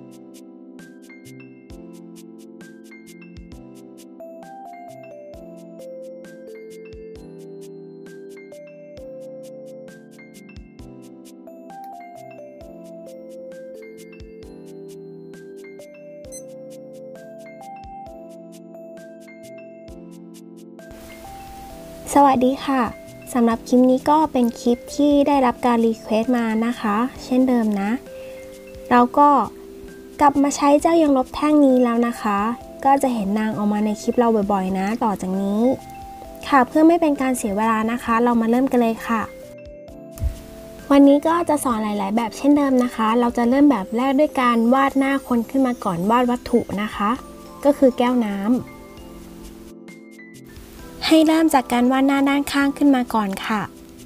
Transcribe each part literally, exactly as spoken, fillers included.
สวัสดีค่ะสำหรับคลิปนี้ก็เป็นคลิปที่ได้รับการรีเควสต์มานะคะเช่นเดิมนะเราก็กลับมาใช้เจ้ายางลบแท่งนี้แล้วนะคะก็จะเห็นนางออกมาในคลิปเราบ่อยๆนะต่อจากนี้ค่ะเพื่อไม่เป็นการเสียเวลานะคะเรามาเริ่มกันเลยค่ะวันนี้ก็จะสอนหลายๆแบบเช่นเดิมนะคะเราจะเริ่มแบบแรกด้วยการวาดหน้าคนขึ้นมาก่อนวาดวัตถุนะคะก็คือแก้วน้ำให้เริ่มจากการวาดหน้าด้านข้างขึ้นมาก่อนค่ะ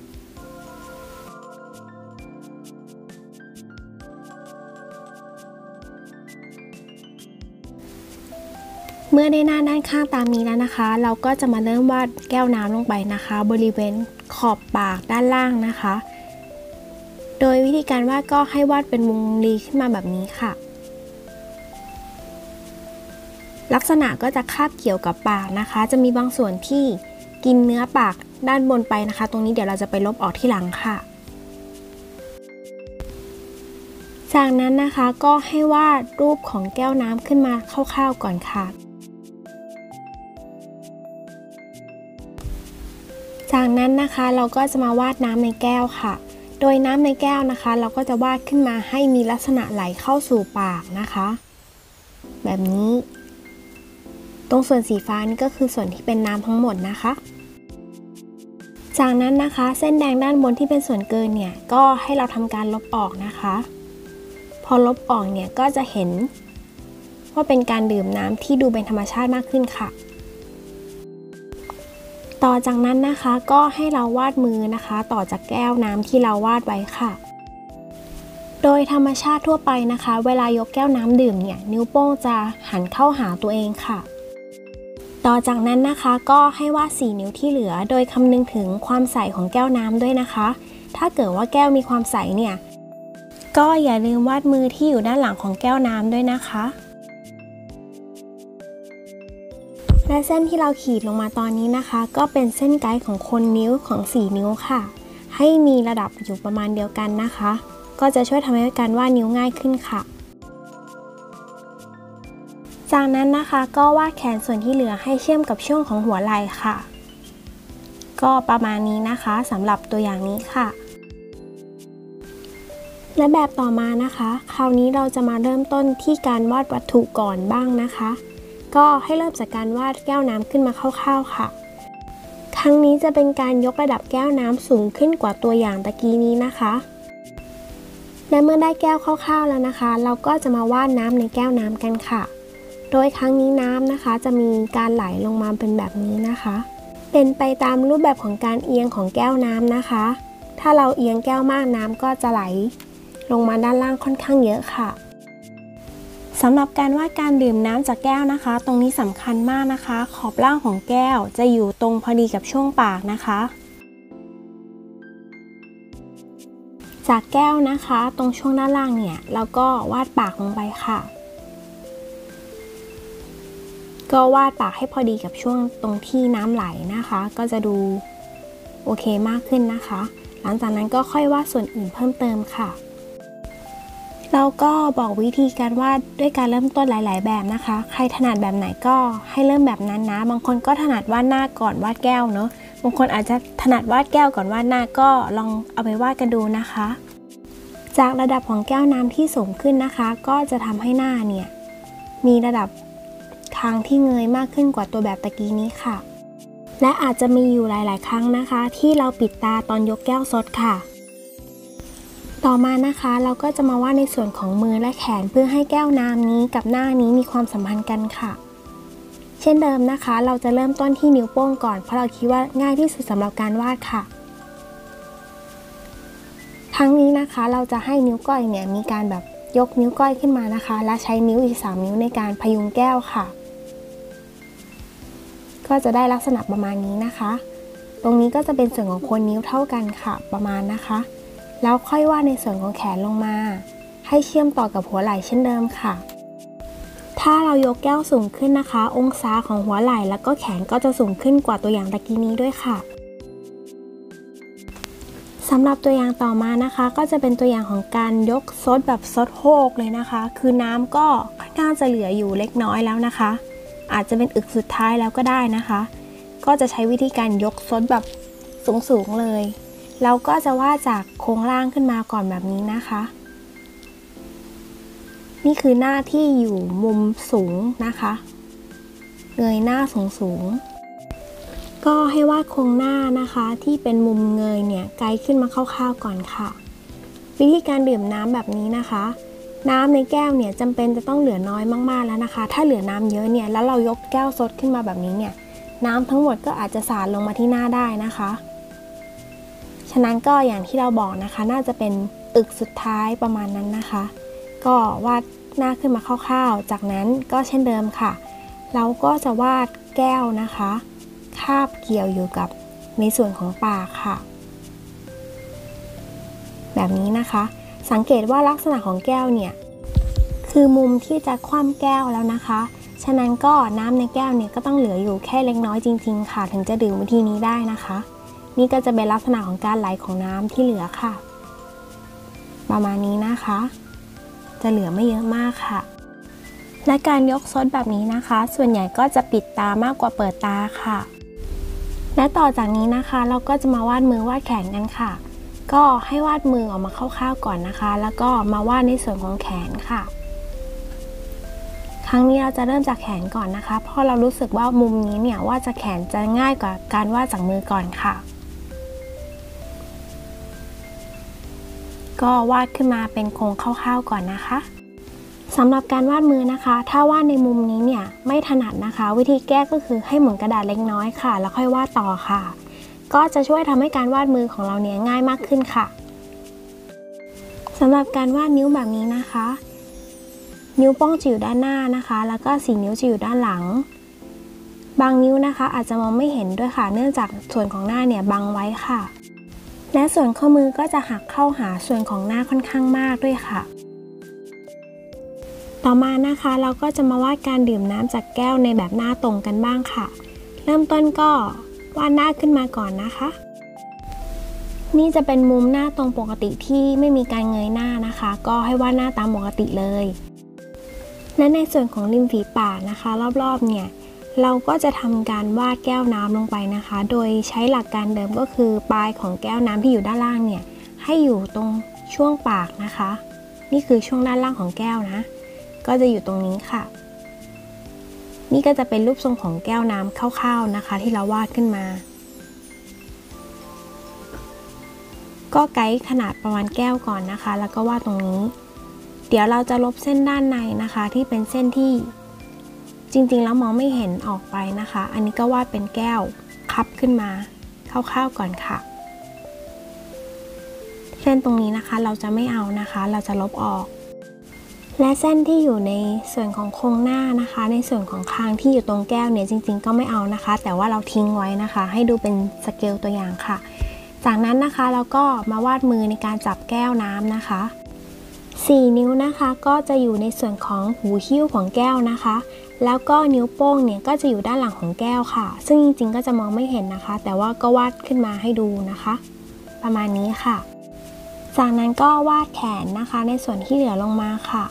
เมื่อได้หน้าด้านข้างตามนี้แล้วนะคะเราก็จะมาเริ่มวาดแก้วน้ำลงไปนะคะบริเวณขอบปากด้านล่างนะคะโดยวิธีการวาดก็ให้วาดเป็นวงรีขึ้นมาแบบนี้ค่ะลักษณะก็จะคาบเกี่ยวกับปากนะคะจะมีบางส่วนที่กินเนื้อปากด้านบนไปนะคะตรงนี้เดี๋ยวเราจะไปลบออกที่หลังค่ะจากนั้นนะคะก็ให้วาดรูปของแก้วน้ำขึ้นมาคร่าวๆก่อนค่ะจากนั้นนะคะเราก็จะมาวาดน้ำในแก้วค่ะโดยน้ำในแก้วนะคะเราก็จะวาดขึ้นมาให้มีลักษณะไหลเข้าสู่ปากนะคะแบบนี้ตรงส่วนสีฟ้านี่ก็คือส่วนที่เป็นน้ำทั้งหมดนะคะจากนั้นนะคะเส้นแดงด้านบนที่เป็นส่วนเกินเนี่ยก็ให้เราทำการลบออกนะคะพอลบออกเนี่ยก็จะเห็นว่าเป็นการดื่มน้ำที่ดูเป็นธรรมชาติมากขึ้นค่ะต่อจากนั้นนะคะก็ให้เราวาดมือนะคะต่อจากแก้วน้ำที่เราวาดไว้ค่ะโดยธรรมชาติทั่วไปนะคะเวลายกแก้วน้ำดื่มเนี่ยนิ้วโป้งจะหันเข้าหาตัวเองค่ะต่อจากนั้นนะคะก็ให้วาดสี่นิ้วที่เหลือโดยคำนึงถึงความใสของแก้วน้ำด้วยนะคะถ้าเกิดว่าแก้วมีความใสเนี่ยก็อย่าลืมวาดมือที่อยู่ด้านหลังของแก้วน้ำด้วยนะคะและเส้นที่เราขีดลงมาตอนนี้นะคะก็เป็นเส้นไกด์ของคนนิ้วของสี่นิ้วค่ะให้มีระดับอยู่ประมาณเดียวกันนะคะก็จะช่วยทำให้การวาดนิ้วง่ายขึ้นค่ะจากนั้นนะคะก็วาดแขนส่วนที่เหลือให้เชื่อมกับช่วงของหัวไหล่ค่ะก็ประมาณนี้นะคะสำหรับตัวอย่างนี้ค่ะและแบบต่อมานะคะคราวนี้เราจะมาเริ่มต้นที่การวาดวัตถุก่อนบ้างนะคะก็ให้เริ่มจากการวาดแก้วน้ำขึ้นมาคร่าวๆค่ะครั้งนี้จะเป็นการยกระดับแก้วน้ำสูงขึ้นกว่าตัวอย่างตะกี้นี้นะคะและเมื่อได้แก้วคร่าวๆแล้วนะคะเราก็จะมาวาดน้ำในแก้วน้ำกันค่ะโดยครั้งนี้น้ำนะคะจะมีการไหลลงมาเป็นแบบนี้นะคะเป็นไปตามรูปแบบของการเอียงของแก้วน้ำนะคะถ้าเราเอียงแก้วมากน้ำก็จะไหลลงมาด้านล่างค่อนข้างเยอะค่ะสำหรับการวาดการดื่มน้ำจากแก้วนะคะตรงนี้สำคัญมากนะคะขอบล่างของแก้วจะอยู่ตรงพอดีกับช่วงปากนะคะจากแก้วนะคะตรงช่วงด้านล่างเนี่ยเราก็วาดปากลงไปค่ะก็วาดปากให้พอดีกับช่วงตรงที่น้ำไหลนะคะก็จะดูโอเคมากขึ้นนะคะหลังจากนั้นก็ค่อยวาดส่วนอื่นเพิ่มเติมค่ะเราก็บอกวิธีการวาดด้วยการเริ่มต้นหลายๆแบบนะคะใครถนัดแบบไหนก็ให้เริ่มแบบนั้นนะบางคนก็ถนัดวาดหน้าก่อนวาดแก้วเนาะบางคนอาจจะถนัดวาดแก้วก่อนวาดหน้าก็ลองเอาไปวาดกันดูนะคะจากระดับของแก้วน้ำที่สูงขึ้นนะคะก็จะทำให้หน้าเนี่ยมีระดับคางที่เงยมากขึ้นกว่าตัวแบบตะกี้นี้ค่ะและอาจจะมีอยู่หลายๆครั้งนะคะที่เราปิดตาตอนยกแก้วซดค่ะต่อมานะคะเราก็จะมาวาดในส่วนของมือและแขนเพื่อให้แก้วน้ำนี้กับหน้านี้มีความสัมพันธ์กันค่ะเช่นเดิมนะคะเราจะเริ่มต้นที่นิ้วโป้งก่อนเพราะเราคิดว่าง่ายที่สุดสำหรับการวาดค่ะทั้งนี้นะคะเราจะให้นิ้วก้อยเนี่ยมีการแบบยกนิ้วก้อยขึ้นมานะคะและใช้นิ้วอีกสามนิ้วในการพยุงแก้วค่ะก็จะได้ลักษณะประมาณนี้นะคะตรงนี้ก็จะเป็นส่วนของโคนนิ้วเท่ากันค่ะประมาณนะคะแล้วค่อยวาดในส่วนของแขนลงมาใให้เชื่อมต่อกับหัวไหล่เช่นเดิมค่ะถ้าเรายกแก้วสูงขึ้นนะคะองศาของหัวไหล่แล้วก็แขนก็จะสูงขึ้นกว่าตัวอย่างตะกี้นี้ด้วยค่ะสำหรับตัวอย่างต่อมานะคะก็จะเป็นตัวอย่างของการยกซดแบบซดโฮกเลยนะคะคือน้ำก็ค่อนข้างจะเหลืออยู่เล็กน้อยแล้วนะคะอาจจะเป็นอึกสุดท้ายแล้วก็ได้นะคะก็จะใช้วิธีการยกซดแบบสูงๆเลยแล้วก็จะวาดจากโครงล่างขึ้นมาก่อนแบบนี้นะคะนี่คือหน้าที่อยู่มุมสูงนะคะเงยหน้าสูงๆก็ให้วาดโครงหน้านะคะที่เป็นมุมเงยเนี่ยไกลขึ้นมาคร่าวๆก่อนค่ะวิธีการดื่มน้ำแบบนี้นะคะน้ำในแก้วเนี่ยจำเป็นจะต้องเหลือน้อยมากๆแล้วนะคะถ้าเหลือน้ำเยอะเนี่ยแล้วเรายกแก้วซดขึ้นมาแบบนี้เนี่ยน้ำทั้งหมดก็อาจจะสาดลงมาที่หน้าได้นะคะฉะนั้นก็อย่างที่เราบอกนะคะน่าจะเป็นอึกสุดท้ายประมาณนั้นนะคะก็วาดหน้าขึ้นมาคร่าวๆจากนั้นก็เช่นเดิมค่ะเราก็จะวาดแก้วนะคะคาบเกี่ยวอยู่กับในส่วนของปากค่ะแบบนี้นะคะสังเกตว่าลักษณะของแก้วเนี่ยคือมุมที่จะคว่ำแก้วแล้วนะคะฉะนั้นก็น้ำในแก้วเนี่ยก็ต้องเหลืออยู่แค่เล็กน้อยจริงๆค่ะถึงจะดื่มวิธีนี้ได้นะคะนี่ก็จะเป็นลักษณะของการไหลของน้ำที่เหลือค่ะประมาณนี้นะคะจะเหลือไม่เยอะมากค่ะและการยกซดแบบนี้นะคะส่วนใหญ่ก็จะปิดตามากกว่าเปิดตาค่ะและต่อจากนี้นะคะเราก็จะมาวาดมือวาดแขนกันค่ะก็ให้วาดมือออกมาคร่าวๆก่อนนะคะแล้วก็มาวาดในส่วนของแขนค่ะครั้งนี้เราจะเริ่มจากแขนก่อนนะคะเพราะเรารู้สึกว่ามุมนี้เนี่ยวาดจากแขนจะง่ายกว่าการวาดจากมือก่อนค่ะก็วาดขึ้นมาเป็นโครงคร่าวๆก่อนนะคะสำหรับการวาดมือนะคะถ้าวาดในมุมนี้เนี่ยไม่ถนัดนะคะวิธีแก้ก็คือให้หมุนกระดาษเล็กน้อยค่ะแล้วค่อยวาดต่อค่ะก็จะช่วยทำให้การวาดมือของเราเนี่ยง่ายมากขึ้นค่ะสำหรับการวาดนิ้วแบบนี้นะคะนิ้วโป้งจะอยู่ด้านหน้านะคะแล้วก็สี่นิ้วจะอยู่ด้านหลังบางนิ้วนะคะอาจจะมองไม่เห็นด้วยค่ะเนื่องจากส่วนของหน้าเนี่ยบังไว้ค่ะและส่วนข้อมือก็จะหักเข้าหาส่วนของหน้าค่อนข้างมากด้วยค่ะต่อมานะคะเราก็จะมาวาดการดื่มน้ำจากแก้วในแบบหน้าตรงกันบ้างค่ะเริ่มต้นก็วาดหน้าขึ้นมาก่อนนะคะนี่จะเป็นมุมหน้าตรงปกติที่ไม่มีการเงยหน้านะคะก็ให้วาดหน้าตามปกติเลยและในส่วนของริมฝีปากนะคะรอบๆเนี่ยเราก็จะทำการวาดแก้วน้ำลงไปนะคะโดยใช้หลักการเดิมก็คือปลายของแก้วน้ำที่อยู่ด้านล่างเนี่ยให้อยู่ตรงช่วงปากนะคะนี่คือช่วงด้านล่างของแก้วนะก็จะอยู่ตรงนี้ค่ะนี่ก็จะเป็นรูปทรงของแก้วน้ำคร่าวๆนะคะที่เราวาดขึ้นมาก็ไกด์ขนาดประมาณแก้วก่อนนะคะแล้วก็วาดตรงนี้เดี๋ยวเราจะลบเส้นด้านในนะคะที่เป็นเส้นที่จริงๆแล้วมองไม่เห็นออกไปนะคะอันนี้ก็วาดเป็นแก้วคับขึ้นมาคร่าวๆก่อนค่ะเส้นตรงนี้นะคะเราจะไม่เอานะคะเราจะลบออกและเส้นที่อยู่ในส่วนของโครงหน้านะคะในส่วนของคางที่อยู่ตรงแก้วเนี่ยจริงๆก็ไม่เอานะคะแต่ว่าเราทิ้งไว้นะคะให้ดูเป็นสเกลตัวอย่างค่ะจากนั้นนะคะเราก็มาวาดมือในการจับแก้วน้ำนะคะสี่นิ้วนะคะก็จะอยู่ในส่วนของหูหิ้วของแก้วนะคะแล้วก็นิ้วโป้งเนี่ยก็จะอยู่ด้านหลังของแก้วค่ะซึ่งจริงๆก็จะมองไม่เห็นนะคะแต่ว่าก็วาดขึ้นมาให้ดูนะคะประมาณนี้ค่ะจากนั้นก็วาดแขนนะคะในส่วนที่เหลือลงมาค่ะ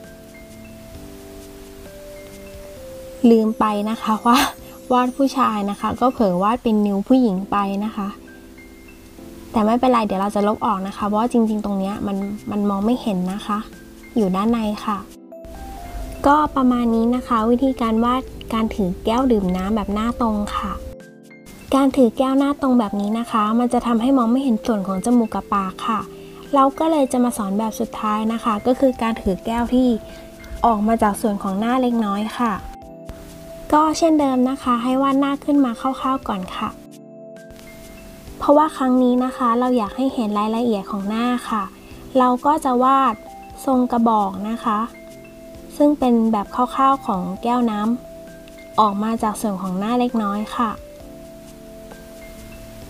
ลืมไปนะคะว่าวาดผู้ชายนะคะก็เผลอวาดเป็นนิ้วผู้หญิงไปนะคะแต่ไม่เป็นไรเดี๋ยวเราจะลบออกนะคะเพราะว่าจริงๆตรงนี้มันมันมองไม่เห็นนะคะอยู่ด้านในค่ะก็ประมาณนี้นะคะวิธีการวาดการถือแก้วดื่มน้ำแบบหน้าตรงค่ะการถือแก้วหน้าตรงแบบนี้นะคะมันจะทำให้มองไม่เห็นส่วนของจมูกกับปากค่ะเราก็เลยจะมาสอนแบบสุดท้ายนะคะก็คือการถือแก้วที่ออกมาจากส่วนของหน้าเล็กน้อยค่ะก็เช่นเดิมนะคะให้วาดหน้าขึ้นมาคร่าวๆก่อนค่ะเพราะว่าครั้งนี้นะคะเราอยากให้เห็นรายละเอียดของหน้าค่ะเราก็จะวาดทรงกระบอกนะคะซึ่งเป็นแบบคร่าวๆของแก้วน้ำออกมาจากส่วนของหน้าเล็กน้อยค่ะ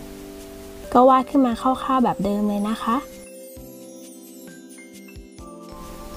ก็วาดขึ้นมาคร่าวๆแบบเดิมเลยนะคะ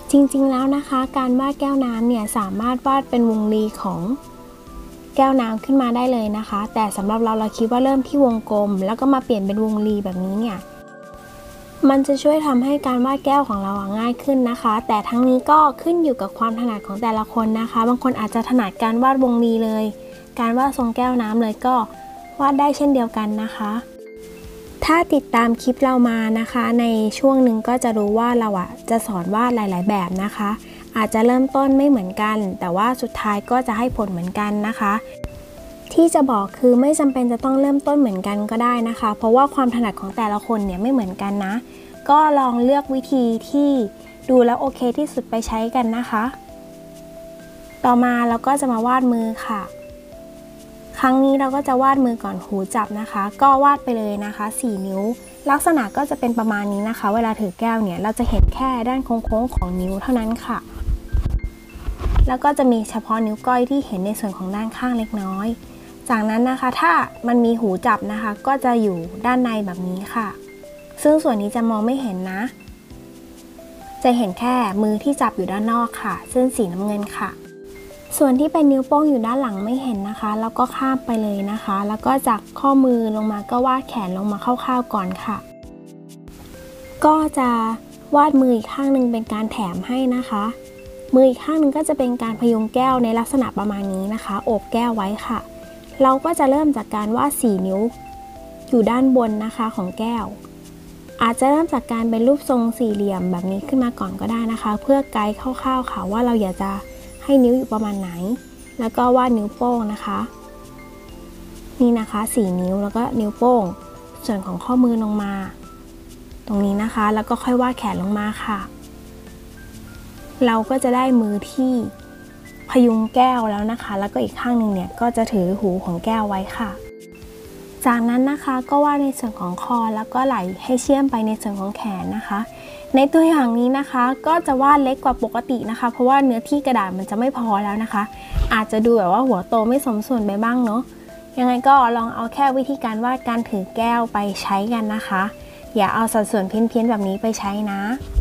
จริงๆแล้วนะคะการวาดแก้วน้ำเนี่ยสามารถวาดเป็นวงรีของแก้วน้ำขึ้นมาได้เลยนะคะแต่สำหรับเราเราคิดว่าเริ่มที่วงกลมแล้วก็มาเปลี่ยนเป็นวงรีแบบนี้เนี่ยมันจะช่วยทำให้การวาดแก้วของเราง่ายขึ้นนะคะแต่ทั้งนี้ก็ขึ้นอยู่กับความถนัดของแต่ละคนนะคะบางคนอาจจะถนัดการวาดวงรีเลยการวาดทรงแก้วน้ำเลยก็วาดได้เช่นเดียวกันนะคะถ้าติดตามคลิปเรามานะคะในช่วงหนึ่งก็จะรู้ว่าเราอ่ะจะสอนวาดหลายๆแบบนะคะอาจจะเริ่มต้นไม่เหมือนกันแต่ว่าสุดท้ายก็จะให้ผลเหมือนกันนะคะที่จะบอกคือไม่จำเป็นจะต้องเริ่มต้นเหมือนกันก็ได้นะคะเพราะว่าความถนัดของแต่ละคนเนี่ยไม่เหมือนกันนะก็ลองเลือกวิธีที่ดูแล้วโอเคที่สุดไปใช้กันนะคะต่อมาเราก็จะมาวาดมือค่ะครั้งนี้เราก็จะวาดมือก่อนหูจับนะคะก็วาดไปเลยนะคะสี่นิ้วลักษณะก็จะเป็นประมาณนี้นะคะเวลาถือแก้วเนี่ยเราจะเห็นแค่ด้านโค้งๆของนิ้วเท่านั้นค่ะแล้วก็จะมีเฉพาะนิ้วก้อยที่เห็นในส่วนของด้านข้างเล็กน้อยจากนั้นนะคะถ้ามันมีหูจับนะคะก็จะอยู่ด้านในแบบนี้ค่ะซึ่งส่วนนี้จะมองไม่เห็นนะจะเห็นแค่มือที่จับอยู่ด้านนอกค่ะซึ่งสีน้ำเงินค่ะส่วนที่เป็นนิ้วโป้งอยู่ด้านหลังไม่เห็นนะคะแล้วก็ข้ามไปเลยนะคะแล้วก็จากข้อมือลงมาก็วาดแขนลงมาคร่าวๆก่อนค่ะก็จะวาดมืออีกข้างหนึ่งเป็นการแถมให้นะคะมืออีกข้างหนึ่งก็จะเป็นการพยุงแก้วในลักษณะประมาณนี้นะคะโอบแก้วไว้ค่ะเราก็จะเริ่มจากการวาดสี่นิ้วอยู่ด้านบนนะคะของแก้วอาจจะเริ่มจากการเป็นรูปทรงสี่เหลี่ยมแบบนี้ขึ้นมาก่อนก็ได้นะคะเพื่อไกด์คร่าวๆค่ะว่าเราอยากจะให้นิ้วอยู่ประมาณไหนแล้วก็วาดนิ้วโป้งนะคะนี่นะคะสี่นิ้วแล้วก็นิ้วโป้งส่วนของข้อมือลงมาตรงนี้นะคะแล้วก็ค่อยวาดแขนลงมาค่ะเราก็จะได้มือที่พยุงแก้วแล้วนะคะแล้วก็อีกข้างหนึ่งเนี่ยก็จะถือหูของแก้วไว้ค่ะจากนั้นนะคะก็วาดในส่วนของคอแล้วก็ไหล่ให้เชื่อมไปในส่วนของแขนนะคะในตัวอย่างนี้นะคะก็จะวาดเล็กกว่าปกตินะคะเพราะว่าเนื้อที่กระดาษมันจะไม่พอแล้วนะคะอาจจะดูแบบว่าหัวโตไม่สมส่วนไปบ้างเนาะยังไงก็ลองเอาแค่วิธีการวาดการถือแก้วไปใช้กันนะคะอย่าเอาสัดส่วนเพี้ยนๆแบบนี้ไปใช้นะ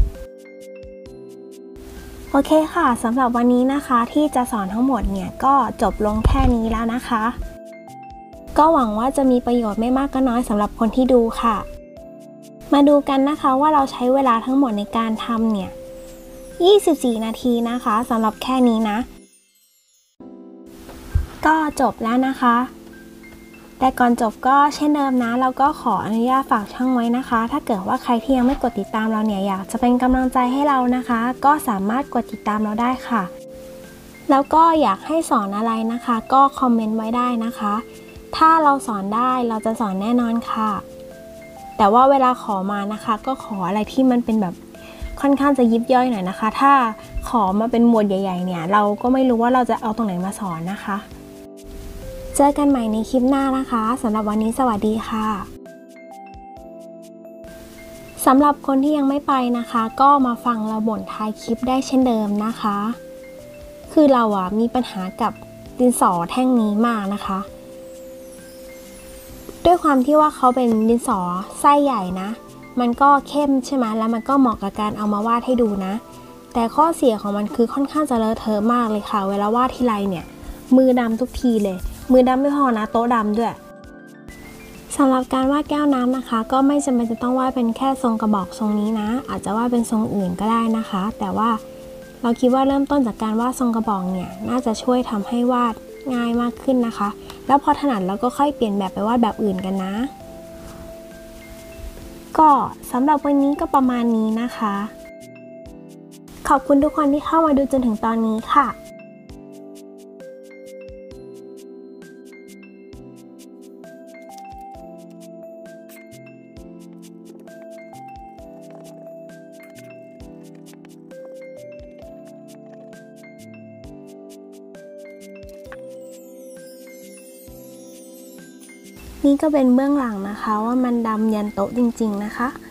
โอเคค่ะสำหรับวันนี้นะคะที่จะสอนทั้งหมดเนี่ยก็จบลงแค่นี้แล้วนะคะก็หวังว่าจะมีประโยชน์ไม่มากก็น้อยสำหรับคนที่ดูค่ะมาดูกันนะคะว่าเราใช้เวลาทั้งหมดในการทำเนี่ยยี่สิบสี่นาทีนะคะสำหรับแค่นี้นะก็จบแล้วนะคะแต่ก่อนจบก็เช่นเดิมนะเราก็ขออนุญาตฝากช่องไว้นะคะถ้าเกิดว่าใครที่ยังไม่กดติดตามเราเนี่ยอยากจะเป็นกำลังใจให้เรานะคะก็สามารถกดติดตามเราได้ค่ะแล้วก็อยากให้สอนอะไรนะคะก็คอมเมนต์ไว้ได้นะคะถ้าเราสอนได้เราจะสอนแน่นอนค่ะแต่ว่าเวลาขอมานะคะก็ขออะไรที่มันเป็นแบบค่อนข้างจะยิบย่อยหน่อยนะคะถ้าขอมาเป็นหมวดใหญ่ๆเนี่ยเราก็ไม่รู้ว่าเราจะเอาตรงไหนมาสอนนะคะเจอกันใหม่ในคลิปหน้านะคะสำหรับวันนี้สวัสดีค่ะสำหรับคนที่ยังไม่ไปนะคะก็มาฟังเราบ่นท้ายคลิปได้เช่นเดิมนะคะคือเราอะมีปัญหากับดินสอแท่งนี้มากนะคะด้วยความที่ว่าเขาเป็นดินสอไส้ใหญ่นะมันก็เข้มใช่ไหมแล้วมันก็เหมาะกับการเอามาวาดให้ดูนะแต่ข้อเสียของมันคือค่อนข้างจะเลอะเทอะมากเลยค่ะเวลาวาดทีไรเนี่ยมือดำทุกทีเลยมือดำไม่พอนะโต๊ะดำด้วยสำหรับการวาดแก้วน้ำนะคะก็ไม่จำเป็นจะต้องวาดเป็นแค่ทรงกระบอกทรงนี้นะอาจจะวาดเป็นทรงอื่นก็ได้นะคะแต่ว่าเราคิดว่าเริ่มต้นจากการวาดทรงกระบอกเนี่ยน่าจะช่วยทำให้วาดง่ายมากขึ้นนะคะแล้วพอถนัดเราก็ค่อยเปลี่ยนแบบไปวาดแบบอื่นกันนะก็สำหรับวันนี้ก็ประมาณนี้นะคะขอบคุณทุกคนที่เข้ามาดูจนถึงตอนนี้ค่ะนี่ก็เป็นเบื้องหลังนะคะว่ามันดำยันโต๊ะจริงๆนะคะ